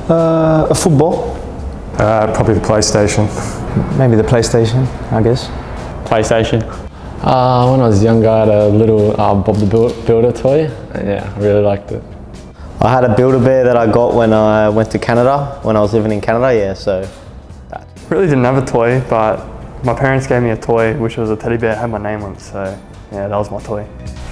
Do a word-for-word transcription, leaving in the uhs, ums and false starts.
Uh, a football. Uh, probably the PlayStation. Maybe the PlayStation, I guess. PlayStation. Uh, when I was younger, I had a little uh, Bob the Builder toy, and yeah, I really liked it. I had a Build-A-Bear that I got when I went to Canada, when I was living in Canada, yeah, so that. Really didn't have a toy, but my parents gave me a toy which was a teddy bear, had my name on it, so yeah, that was my toy.